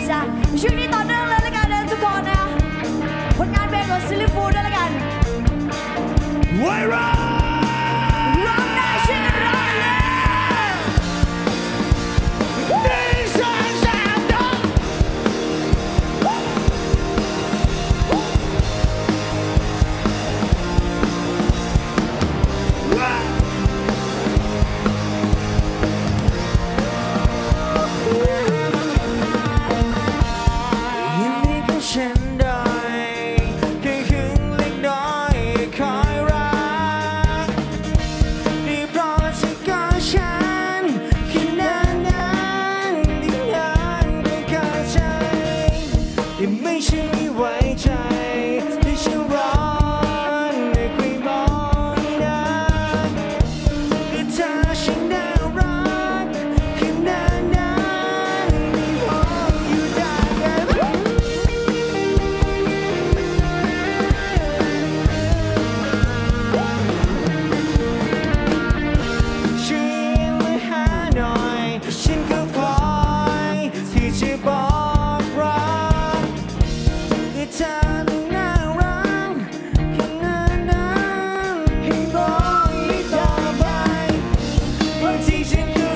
จ้ะช่วงนี้ต่อเนื่องเลยละกันนะทุกคนนะผลงานเพลงของซิลลี่ฟูดด้วยละกันไวรัสร้องได้ช่วยกันร้องเลยฉันได้แค่ครึ่งเล็กน้อยคอยรักนี่เพราะเธอก็ฉันแค่นั้นที่ยังไม่เข้าใจที่ไม่ใช่ไว้ใจที่ฉันร้อนไม่คุยมองหน้าคือเธอฉันน่ารักแค่นั้นที่มองอยู่ได้ฉันก็พอที่จะบอกรักคือเธอน่ารักแค่นั้นให้บอกอีกต่อไปบางทีฉันก็